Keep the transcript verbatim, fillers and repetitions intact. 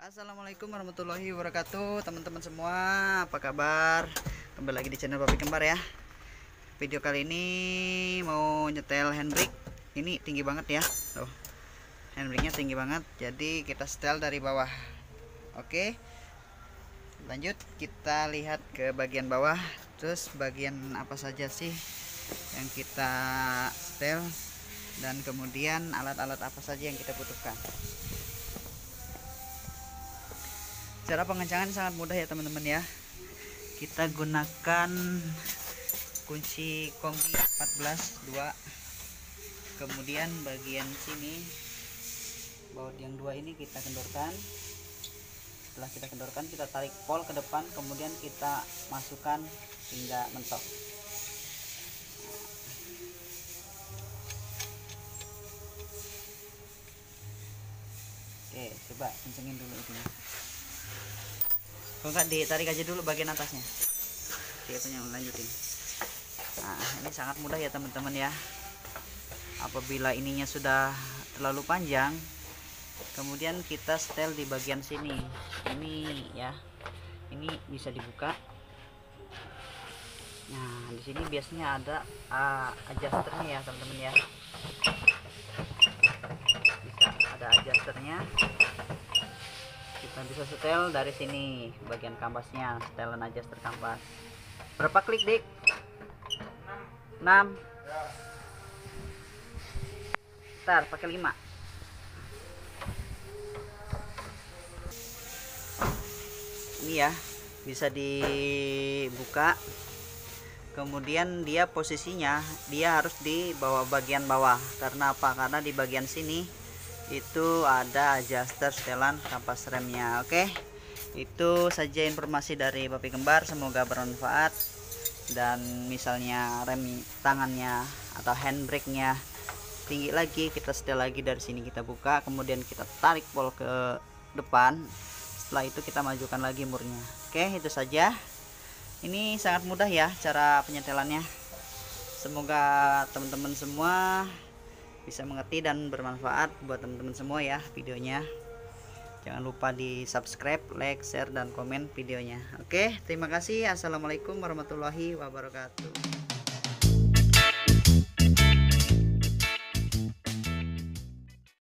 Assalamualaikum warahmatullahi wabarakatuh, teman-teman semua, apa kabar? Kembali lagi di channel Papi Kembar ya. Video kali ini mau nyetel handbrake. Ini tinggi banget ya, tuh. Handbrake-nya tinggi banget, jadi kita setel dari bawah. Oke, lanjut kita lihat ke bagian bawah. Terus bagian apa saja sih yang kita setel, dan kemudian alat-alat apa saja yang kita butuhkan. Cara pengencangan sangat mudah ya teman-teman ya. Kita gunakan kunci kombi empat belas dua. Kemudian bagian sini baut yang dua ini kita kendorkan. Setelah kita kendorkan, kita tarik pol ke depan, kemudian kita masukkan hingga mentok. Oke, coba kencengin dulu ini. Kalau nggak ditarik aja dulu bagian atasnya. Oke, punya lanjutin. Nah, ini sangat mudah ya teman-teman ya. Apabila ininya sudah terlalu panjang, kemudian kita setel di bagian sini. Ini ya, ini bisa dibuka. Nah, di sini biasanya ada uh, adjusternya ya teman-teman ya. Bisa ada adjusternya. Kita bisa setel dari sini bagian kampasnya, setelan adjuster kampas. Berapa klik dik? enam. Ntar pakai lima. Ini ya, bisa dibuka. Kemudian dia posisinya dia harus di bawah bagian bawah. Karena apa? Karena di bagian sini itu ada adjuster setelan kampas remnya. Oke, itu saja informasi dari Papi Kembar, semoga bermanfaat. Dan misalnya rem tangannya atau handbrake nya tinggi lagi, kita setel lagi dari sini, kita buka, kemudian kita tarik pol ke depan. Setelah itu kita majukan lagi murnya. Oke, itu saja. Ini sangat mudah ya cara penyetelannya. Semoga teman-teman semua bisa mengerti dan bermanfaat buat teman-teman semua ya videonya. Jangan lupa di subscribe, like, share, dan komen videonya. Oke, terima kasih. Assalamualaikum warahmatullahi wabarakatuh.